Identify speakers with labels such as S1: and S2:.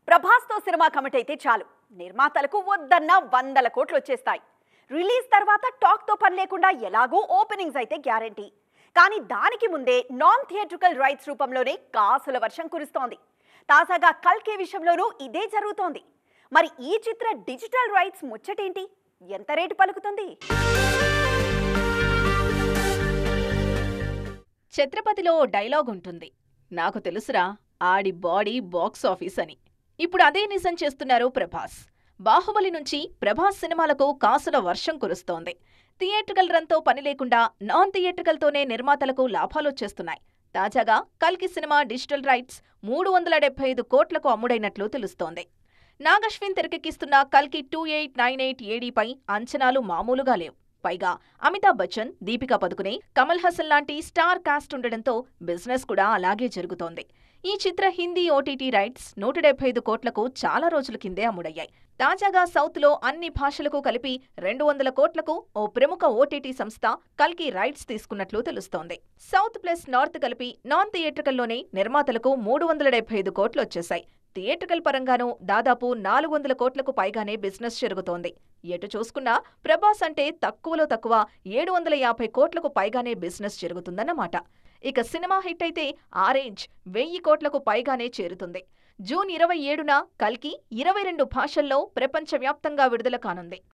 S1: ప్రభాస్తో cinema commit అయితే చాలు నిర్మాతలకు వద్దన్న 100 కోట్లు వచ్చేస్తాయి. రిలీజ్ తర్వాత టాక్తో పని లేకుండా ఎలాగో ఓపెనింగ్స్ అయితే గ్యారంటీ. కానీ దానికి ముందే నాన్ థియేట్రికల్ రైట్స్ రూపంలోనే కాసుల వర్షం కురుస్తోంది. తాజాగా కల్కి విషయంలోనూ ఇదే జరుగుతోంది. మరి ఈ చిత్ర డిజిటల్ రైట్స్ ముచ్చటేంటి? ఎంత రేటు పలుకుతుంది?
S2: ఛత్రపతిలో డైలాగ్ ఉంటుంది, నాకు తెలుసురా ఆడి బాడీ బాక్స్ ఆఫీస్ అని. ఇప్పుడు అదే నిజం చేస్తున్నారు ప్రభాస్. బాహుబలి నుంచి ప్రభాస్ సినిమాలకు కాసుల వర్షం కురుస్తోంది. థియేట్రికల్ రన్తో పని లేకుండా నాన్ థియేట్రికల్తోనే నిర్మాతలకు లాభాలొచ్చేస్తున్నాయి. తాజాగా కల్కి సినిమా డిజిటల్ రైట్స్ 375 కోట్లకు అమ్ముడైనట్లు తెలుస్తోంది. నాగశ్విన్ తెరకెక్కిస్తున్న కల్కి 2898 ఏడీపై అంచనాలు మామూలుగా లేవు. పైగా అమితాబ్ బచ్చన్, దీపికా పదుకునే, కమల్ హాసన్ లాంటి స్టార్ కాస్ట్ ఉండడంతో బిజినెస్ కూడా అలాగే జరుగుతోంది. ఈ చిత్ర హిందీ ఓటీటీ రైట్స్ 175 కోట్లకు చాలా రోజుల కిందే అమ్ముడయ్యాయి. తాజాగా సౌత్లో అన్ని భాషలకు కలిపి 200 కోట్లకు ఓ ప్రముఖ ఓటీటీ సంస్థ కల్కి రైట్స్ తీసుకున్నట్లు తెలుస్తోంది. సౌత్ ప్లస్ నార్త్ కలిపి నాన్ థియేట్రికల్లోనే నిర్మాతలకు 375 కోట్లు వచ్చేశాయి. థియేట్రికల్ పరంగానూ దాదాపు 400 కోట్లకు పైగానే బిజినెస్ జరుగుతోంది. ఎటు చూసుకున్నా ప్రభాస్ అంటే తక్కువలో తక్కువ 750 కోట్లకు పైగానే బిజినెస్ జరుగుతుందన్నమాట. ఇక సినిమా హిట్ అయితే ఆ రేంజ్ 1000 కోట్లకు పైగానే చేరుతుంది. జూన్ 27న కల్కి 22 భాషల్లో ప్రపంచవ్యాప్తంగా విడుదల కానుంది.